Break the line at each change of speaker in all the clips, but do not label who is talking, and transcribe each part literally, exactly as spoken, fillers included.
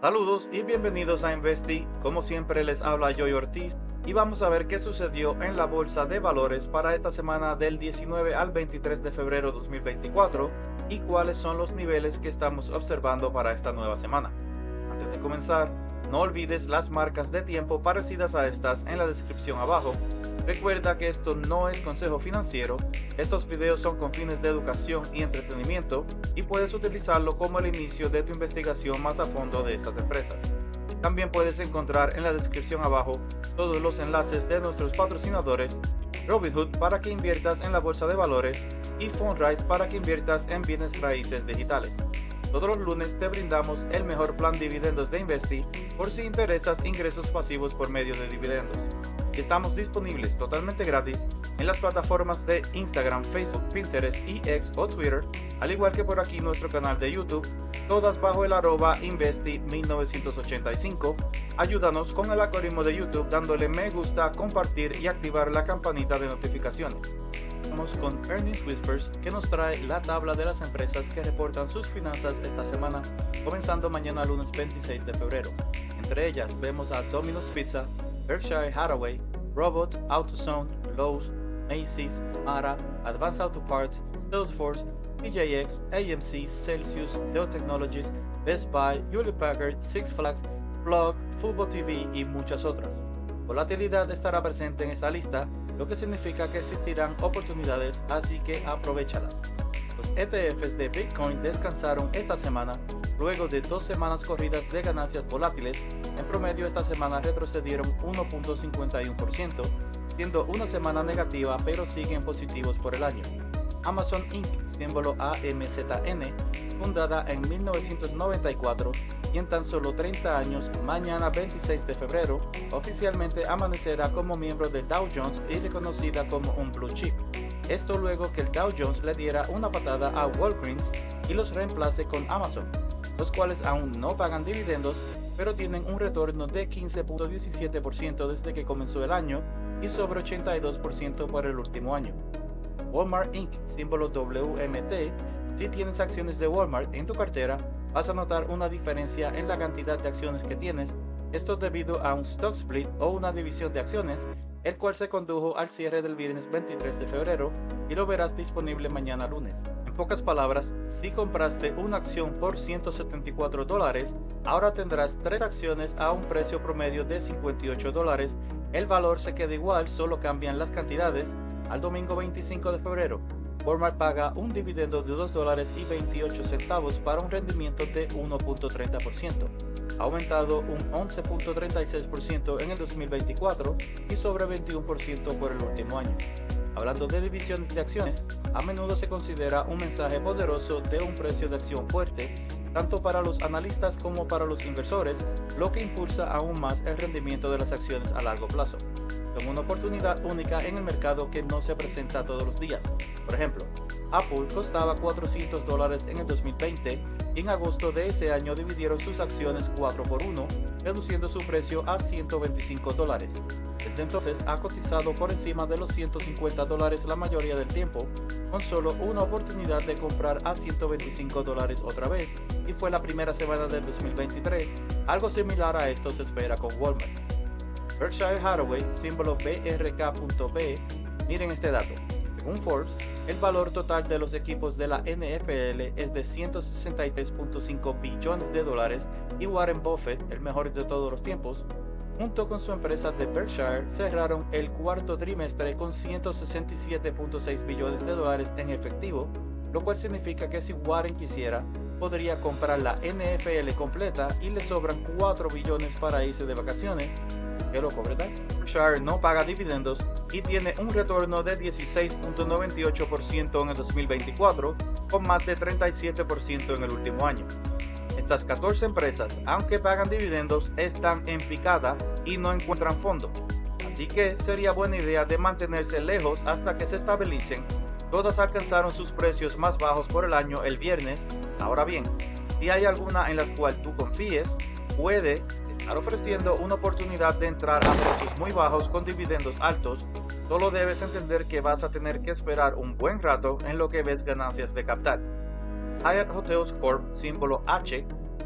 Saludos y bienvenidos a Investi. Como siempre les habla Joy Ortiz y vamos a ver qué sucedió en la bolsa de valores para esta semana del diecinueve al veintitrés de febrero de dos mil veinticuatro y cuáles son los niveles que estamos observando para esta nueva semana. Antes de comenzar, no olvides las marcas de tiempo parecidas a estas en la descripción abajo. Recuerda que esto no es consejo financiero, estos videos son con fines de educación y entretenimiento y puedes utilizarlo como el inicio de tu investigación más a fondo de estas empresas. También puedes encontrar en la descripción abajo todos los enlaces de nuestros patrocinadores, Robinhood para que inviertas en la bolsa de valores y Fundrise para que inviertas en bienes raíces digitales. Todos los lunes te brindamos el mejor plan dividendos de Investi por si interesas ingresos pasivos por medio de dividendos. Estamos disponibles totalmente gratis en las plataformas de Instagram, Facebook, Pinterest y X o Twitter, al igual que por aquí nuestro canal de YouTube, todas bajo el arroba Investi mil novecientos ochenta y cinco. Ayúdanos con el algoritmo de YouTube dándole me gusta, compartir y activar la campanita de notificaciones. Vamos con Earnings Whispers, que nos trae la tabla de las empresas que reportan sus finanzas esta semana, comenzando mañana lunes veintiséis de febrero. Entre ellas vemos a Domino's Pizza, Berkshire Hathaway, Robot, AutoZone, Lowe's, Macy's, Mara, Advance Auto Parts, Salesforce, T J X, A M C, Celsius, Dell Technologies, Best Buy, Hewlett Packard, Six Flags, Plug, Fubo T V y muchas otras. Volatilidad estará presente en esta lista, lo que significa que existirán oportunidades, así que aprovéchalas. Los E T Fs de Bitcoin descansaron esta semana luego de dos semanas corridas de ganancias volátiles. En promedio esta semana retrocedieron uno punto cincuenta y uno por ciento, siendo una semana negativa pero siguen positivos por el año. Amazon incorporated, símbolo A M Z N, fundada en mil novecientos noventa y cuatro y en tan solo treinta años, mañana veintiséis de febrero, oficialmente amanecerá como miembro de Dow Jones y reconocida como un blue chip. Esto luego que el Dow Jones le diera una patada a Walgreens y los reemplace con Amazon, los cuales aún no pagan dividendos, pero tienen un retorno de quince punto diecisiete por ciento desde que comenzó el año y sobre ochenta y dos por ciento por el último año. Walmart incorporated, símbolo W M T, si tienes acciones de Walmart en tu cartera, vas a notar una diferencia en la cantidad de acciones que tienes, esto debido a un stock split o una división de acciones, el cual se condujo al cierre del viernes veintitrés de febrero y lo verás disponible mañana lunes. En pocas palabras, si compraste una acción por ciento setenta y cuatro dólares, ahora tendrás tres acciones a un precio promedio de cincuenta y ocho dólares, el valor se queda igual, solo cambian las cantidades. Al domingo veinticinco de febrero, Walmart paga un dividendo de dos dólares y veintiocho centavos para un rendimiento de uno punto treinta por ciento. Ha aumentado un once punto treinta y seis por ciento en el dos mil veinticuatro y sobre veintiuno por ciento por el último año. Hablando de divisiones de acciones, a menudo se considera un mensaje poderoso de un precio de acción fuerte, tanto para los analistas como para los inversores, lo que impulsa aún más el rendimiento de las acciones a largo plazo. Son una oportunidad única en el mercado que no se presenta todos los días. Por ejemplo, Apple costaba cuatrocientos dólares en el dos mil veinte y en agosto de ese año dividieron sus acciones cuatro por uno, reduciendo su precio a ciento veinticinco dólares. Desde entonces ha cotizado por encima de los ciento cincuenta dólares la mayoría del tiempo, con solo una oportunidad de comprar a ciento veinticinco dólares otra vez, y fue la primera semana del dos mil veintitrés. Algo similar a esto se espera con Walmart. Berkshire Hathaway, símbolo B R K punto B, miren este dato. Según Forbes, el valor total de los equipos de la N F L es de ciento sesenta y tres punto cinco billones de dólares y Warren Buffett, el mejor de todos los tiempos, junto con su empresa de Berkshire, cerraron el cuarto trimestre con ciento sesenta y siete punto seis billones de dólares en efectivo, lo cual significa que si Warren quisiera, podría comprar la N F L completa y le sobran cuatro billones para irse de vacaciones. Qué loco, ¿verdad? Berkshire no paga dividendos y tiene un retorno de dieciséis punto noventa y ocho por ciento en el dos mil veinticuatro, con más de treinta y siete por ciento en el último año. Estas catorce empresas, aunque pagan dividendos, están en picada y no encuentran fondo, así que sería buena idea de mantenerse lejos hasta que se estabilicen. Todas alcanzaron sus precios más bajos por el año el viernes. Ahora bien, si hay alguna en la cual tú confíes, puede estar ofreciendo una oportunidad de entrar a precios muy bajos con dividendos altos. Solo debes entender que vas a tener que esperar un buen rato en lo que ves ganancias de capital. Hyatt Hotels Corp, símbolo H,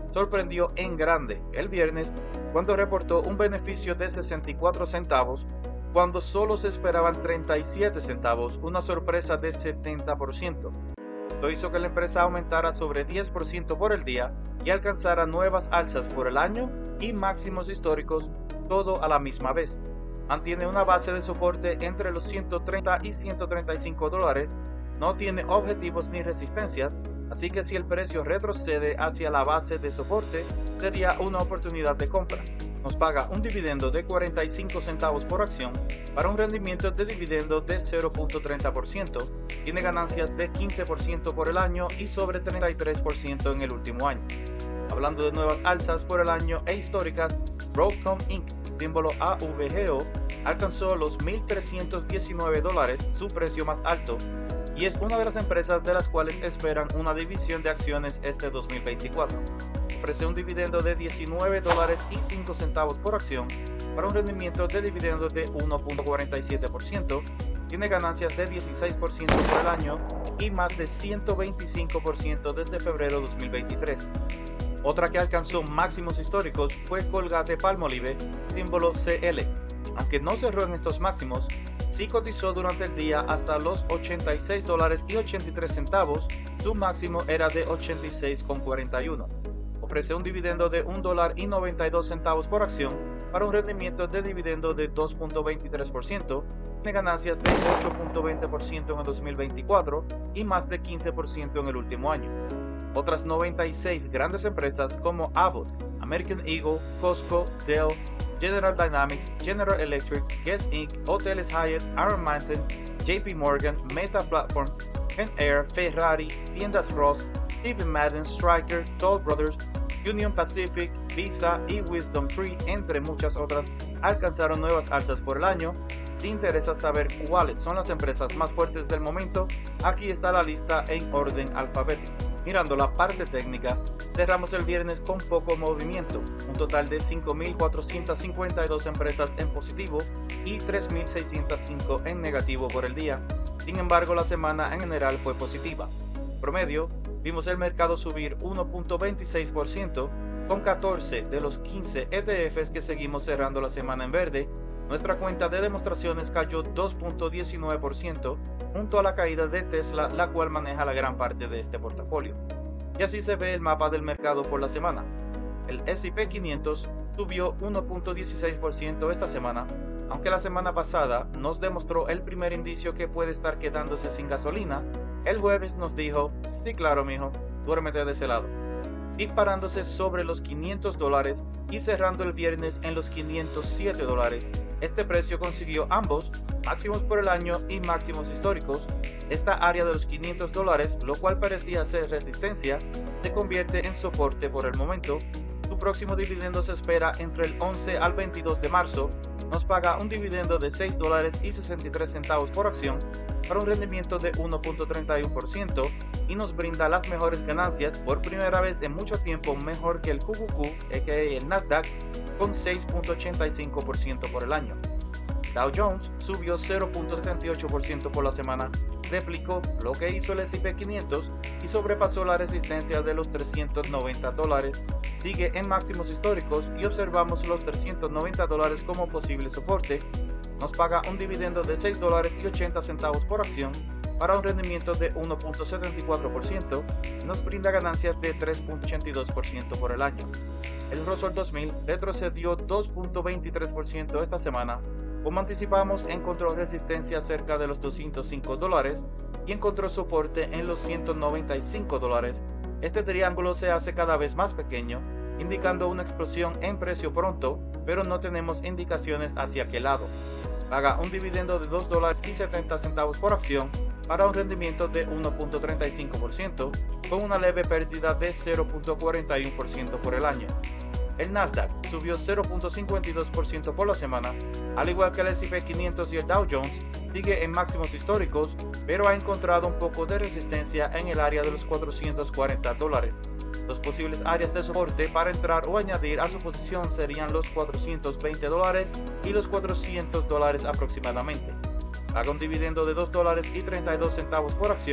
sorprendió en grande el viernes cuando reportó un beneficio de sesenta y cuatro centavos cuando solo se esperaban treinta y siete centavos, una sorpresa de setenta por ciento. Esto hizo que la empresa aumentara sobre diez por ciento por el día y alcanzara nuevas alzas por el año y máximos históricos, todo a la misma vez. Mantiene una base de soporte entre los ciento treinta y ciento treinta y cinco dólares, no tiene objetivos ni resistencias, así que si el precio retrocede hacia la base de soporte, sería una oportunidad de compra. Nos paga un dividendo de cuarenta y cinco centavos por acción para un rendimiento de dividendo de cero punto treinta por ciento, tiene ganancias de quince por ciento por el año y sobre treinta y tres por ciento en el último año. Hablando de nuevas alzas por el año e históricas, Broadcom incorporated, símbolo A V G O, alcanzó los mil trescientos diecinueve dólares, su precio más alto, y es una de las empresas de las cuales esperan una división de acciones este dos mil veinticuatro. Ofrece un dividendo de diecinueve dólares y cinco centavos por acción para un rendimiento de dividendo de uno punto cuarenta y siete por ciento, tiene ganancias de dieciséis por ciento por el año y más de ciento veinticinco por ciento desde febrero dos mil veintitrés. Otra que alcanzó máximos históricos fue Colgate-Palmolive, símbolo C L. Aunque no cerró en estos máximos, sí cotizó durante el día hasta los ochenta y seis dólares y ochenta y tres centavos, su máximo era de ochenta y seis con cuarenta y uno. Ofrece un dividendo de un dólar y noventa y dos centavos por acción para un rendimiento de dividendo de dos punto veintitrés por ciento, tiene ganancias de ocho punto veinte por ciento en el dos mil veinticuatro y más de quince por ciento en el último año. Otras noventa y seis grandes empresas como Abbott, American Eagle, Costco, Dell, General Dynamics, General Electric, Guess incorporated, Hoteles Hyatt, Iron Mountain, J P Morgan, Meta Platforms, Ken Air, Ferrari, Tiendas Ross, Steven Madden, Stryker, Toll Brothers, Union Pacific, Visa y Wisdom Tree, entre muchas otras, alcanzaron nuevas alzas por el año. Si interesa saber cuáles son las empresas más fuertes del momento, aquí está la lista en orden alfabético. Mirando la parte técnica, cerramos el viernes con poco movimiento, un total de cinco mil cuatrocientas cincuenta y dos empresas en positivo y tres mil seiscientos cinco en negativo por el día. Sin embargo, la semana en general fue positiva. En promedio, vimos el mercado subir uno punto veintiséis por ciento con catorce de los quince E T Fs que seguimos cerrando la semana en verde. Nuestra cuenta de demostraciones cayó dos punto diecinueve por ciento junto a la caída de Tesla, la cual maneja la gran parte de este portafolio. Y así se ve el mapa del mercado por la semana. El S y P quinientos subió uno punto dieciséis por ciento esta semana, aunque la semana pasada nos demostró el primer indicio que puede estar quedándose sin gasolina. El jueves nos dijo, sí claro mijo, duérmete de ese lado, disparándose sobre los quinientos dólares y cerrando el viernes en los quinientos siete dólares. Este precio consiguió ambos máximos por el año y máximos históricos. Esta área de los quinientos dólares, lo cual parecía ser resistencia, se convierte en soporte por el momento. Su próximo dividendo se espera entre el once al veintidós de marzo. Nos paga un dividendo de seis dólares y sesenta y tres centavos por acción para un rendimiento de uno punto treinta y uno por ciento y nos brinda las mejores ganancias por primera vez en mucho tiempo, mejor que el Q Q Q, aka el Nasdaq, con seis punto ochenta y cinco por ciento por el año. Dow Jones subió cero punto setenta y ocho por ciento por la semana, replicó lo que hizo el S y P quinientos y sobrepasó la resistencia de los trescientos noventa dólares, sigue en máximos históricos y observamos los trescientos noventa dólares como posible soporte. Nos paga un dividendo de seis dólares y ochenta centavos por acción para un rendimiento de uno punto setenta y cuatro por ciento y nos brinda ganancias de tres punto ochenta y dos por ciento por el año. El Russell dos mil retrocedió dos punto veintitrés por ciento esta semana. Como anticipamos, encontró resistencia cerca de los doscientos cinco dólares y encontró soporte en los ciento noventa y cinco dólares. Este triángulo se hace cada vez más pequeño, indicando una explosión en precio pronto, pero no tenemos indicaciones hacia qué lado. Paga un dividendo de dos dólares y setenta centavos por acción para un rendimiento de uno punto treinta y cinco por ciento, con una leve pérdida de cero punto cuarenta y uno por ciento por el año. El Nasdaq subió cero punto cincuenta y dos por ciento por la semana, al igual que el S y P quinientos y el Dow Jones, sigue en máximos históricos, pero ha encontrado un poco de resistencia en el área de los cuatrocientos cuarenta dólares. Los posibles áreas de soporte para entrar o añadir a su posición serían los cuatrocientos veinte dólares y los cuatrocientos dólares aproximadamente. Paga un dividendo de dos dólares y treinta y dos centavos por acción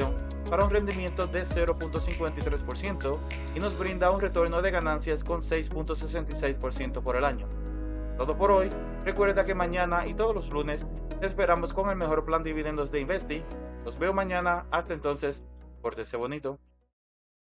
para un rendimiento de cero punto cincuenta y tres por ciento y nos brinda un retorno de ganancias con seis punto sesenta y seis por ciento por el año. Todo por hoy. Recuerda que mañana y todos los lunes te esperamos con el mejor plan de dividendos de Investi. Los veo mañana. Hasta entonces, pórtese bonito.